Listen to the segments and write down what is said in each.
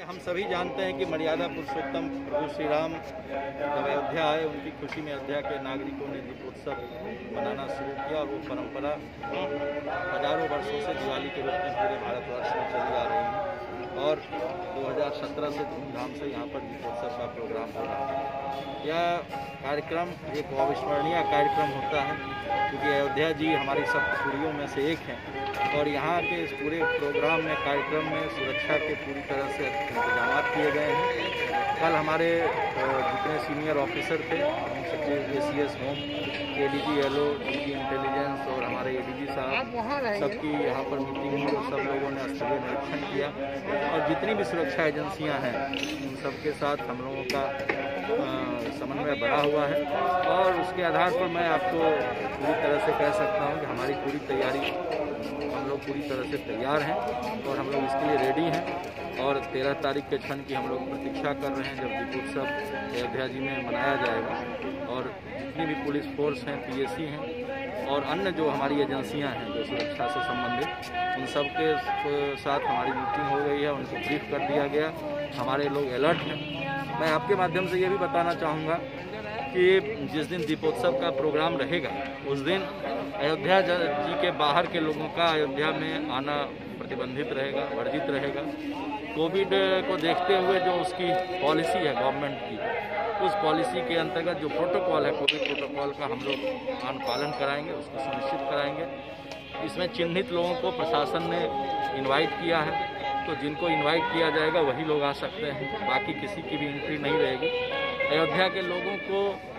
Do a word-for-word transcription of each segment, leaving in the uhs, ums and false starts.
हम सभी जानते हैं कि मर्यादा पुरुषोत्तम प्रभु श्री राम जब अयोध्या आए, उनकी खुशी में अयोध्या के नागरिकों ने दीपोत्सव मनाना शुरू किया और वो परंपरा हजारों वर्षों से दिवाली के रूप में पूरे भारतवर्ष में चली आ रही है और दो हज़ार सत्रह से धूमधाम से यहाँ पर दीपोत्सव का प्रोग्राम हो रहा है। यह कार्यक्रम एक अविस्मरणीय कार्यक्रम होता है क्योंकि अयोध्या जी हमारी सप्तपुरियों में से एक हैं और यहाँ के इस पूरे प्रोग्राम में कार्यक्रम में सुरक्षा के पूरी तरह से इंतजाम किए गए हैं। कल हमारे जितने सीनियर ऑफिसर थे, होम सचिव, A C S home, A D G L O, D G intelligence और हमारे ए डी जी साहब, सबकी यहाँ पर मीटिंग हुई और सब लोगों ने स्थलीय निरीक्षण किया और जितनी भी सुरक्षा एजेंसियाँ हैं उन सबके साथ हम लोगों का समन्वय बढ़ा हुआ है और उसके आधार पर मैं आपको पूरी तरह से कह सकता हूँ कि हमारी पूरी तैयारी, हम लोग पूरी तरह से तैयार हैं और हम लोग इसके लिए रेडी हैं और तेरह तारीख के क्षण की हम लोग प्रतीक्षा कर रहे हैं जब दीपोत्सव अयोध्या जी में मनाया जाएगा। और जितनी भी पुलिस फोर्स हैं, पी एस सी हैं और अन्य जो हमारी एजेंसियां हैं जो सुरक्षा से संबंधित, उन सब के साथ हमारी मीटिंग हो गई है, उनको ब्रीफ कर दिया गया। हमारे लोग अलर्ट हैं। मैं आपके माध्यम से ये भी बताना चाहूँगा कि जिस दिन दीपोत्सव का प्रोग्राम रहेगा उस दिन अयोध्या जी के बाहर के लोगों का अयोध्या में आना प्रतिबंधित रहेगा, वर्जित रहेगा। कोविड को देखते हुए जो उसकी पॉलिसी है गवर्नमेंट की, उस पॉलिसी के अंतर्गत जो प्रोटोकॉल है, कोविड प्रोटोकॉल का हम लोग पालन कराएंगे, उसको सुनिश्चित कराएंगे। इसमें चिन्हित लोगों को प्रशासन ने इनवाइट किया है, तो जिनको इनवाइट किया जाएगा वही लोग आ सकते हैं, बाकी किसी की भी एंट्री नहीं रहेगी। अयोध्या के लोगों को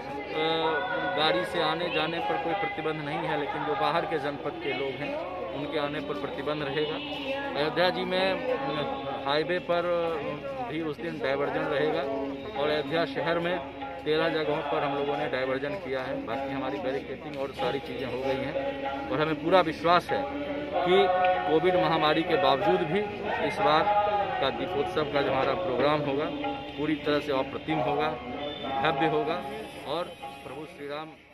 गाड़ी से आने जाने पर कोई प्रतिबंध नहीं है, लेकिन जो बाहर के जनपद के लोग हैं उनके आने पर प्रतिबंध रहेगा। अयोध्या जी में हाईवे पर भी उस दिन डायवर्जन रहेगा और अयोध्या शहर में तेरह जगहों पर हम लोगों ने डायवर्जन किया है। बाकी हमारी बैरिकेडिंग और सारी चीज़ें हो गई हैं और हमें पूरा विश्वास है कि कोविड महामारी के बावजूद भी इस बार का दीपोत्सव का जो हमारा प्रोग्राम होगा पूरी तरह से अप्रतिम होगा, भव्य होगा और प्रभु श्री राम